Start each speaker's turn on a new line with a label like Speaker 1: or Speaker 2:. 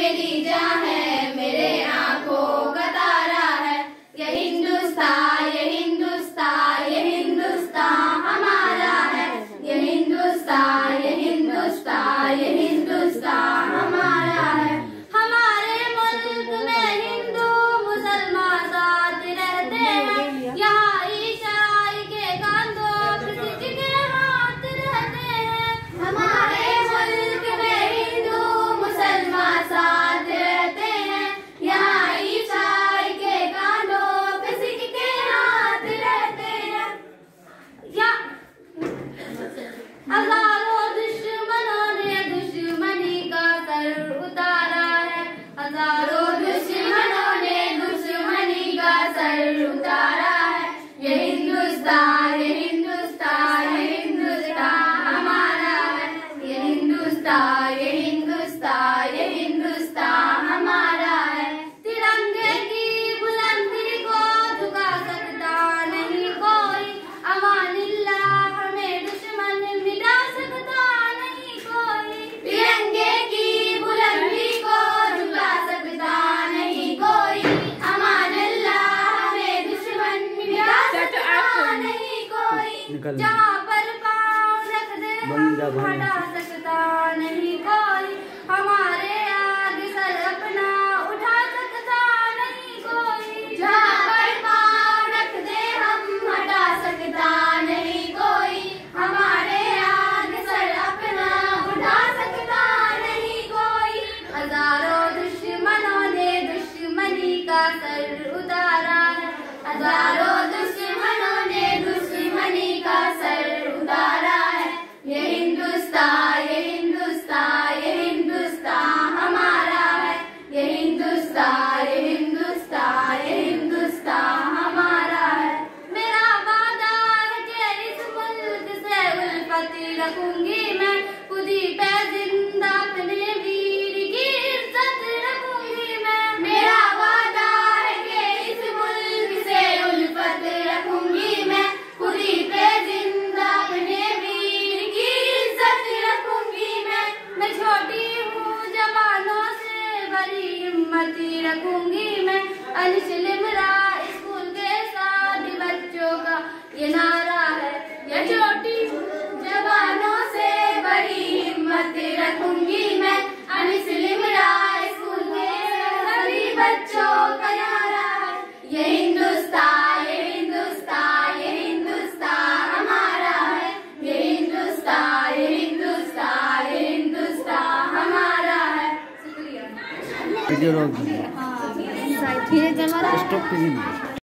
Speaker 1: मेरी जान है, मेरे आंखों का तारा है। ये हिंदुस्तान, ये हिंदुस्तान, ये हिंदुस्तान हमारा है। ये हिंदुस्तान, ये हिंदुस्तान, ये हिंदुस्तान हमारा है। हमारे मुल्क में हिंदू मुसलमान साथ रहते हैं। यहाँ ईसाई के कांधों पे सिख के हाथ रहते हैं। हमारे मुल्क में हिंदू मुसलमान साथ रहते हैं। यहाँ ईसाई के कांधों पे सिख के हाथ रहते हैं। हजारों दुश्मनों ने दुश्मनी का सर उतारा है। हजारों दुश्मनों ने दुश्मनी का सर उतारा है। ये हिंदुस्तान, ये हिंदुस्तान, ये हिंदुस्तान हमारा है। ये हिंदुस्तान, ये हिंदुस्तान, ये हिंदुस्तान हमारा है। तिरंगे की बुलंदी को झुका सकता नहीं कोई। अमानिल्लाह हमें दुश्मन मिटा सकता नहीं कोई। तिरंगे की बुलंदी को झुका सकता नहीं कोई। अमानिल्लाह हमें दुश्मन मिटा सकता नहीं कोई। जहाँ पर पाँव रख दे हम हटा सकता नहीं कोई। हमारे आगे सर अपना उठा सकता नहीं कोई। जहाँ पर पाँव रख दे हम हटा सकता नहीं कोई। हमारे आगे सर अपना उठा सकता नहीं कोई। हजारों दुश्मनों ने दुश्मनी का सर उतारा है। हजारों दुश्मनों ने दुश्मनी का सर उतारा है। ये हिंदुस्तान, ये हिंदुस्तान, ये हिंदुस्तान हमारा है। ये हिंदुस्तान, ये हिंदुस्तान, ये हिंदुस्तान हमारा है। मेरा वादा है कि इस मुल्क से उल्फत रखूंगी मैं। खुदी पे जिंदा अपने वीर की इज्जत रखूंगी मैं। मेरा वादा है कि इस मुल्क से उल्फत रखूंगी मैं। खुदी पे जिंदा अपने वीर की इज्जत रखूंगी मैं। मैं छोटी हूँ जवानों से बड़ी हिम्मत रखूंगी मैं। अनिशल इमरा स्कूल के साथ बच्चों का ये नारा है। ये छोटी जवानों से बड़ी हिम्मत रखूंगी मैं। अनिशल इमरा स्कूल के सभी बच्चों का नारा है। ये हिंदुस्तान, ये हिंदुस्तान, ये हिंदुस्तान हमारा है। ये हिंदुस्तान, ये हिंदुस्तान, ये हिंदुस्तान हमारा है। शुक्रिया।
Speaker 2: वीडियो रोक दीजिए।
Speaker 1: हाँ,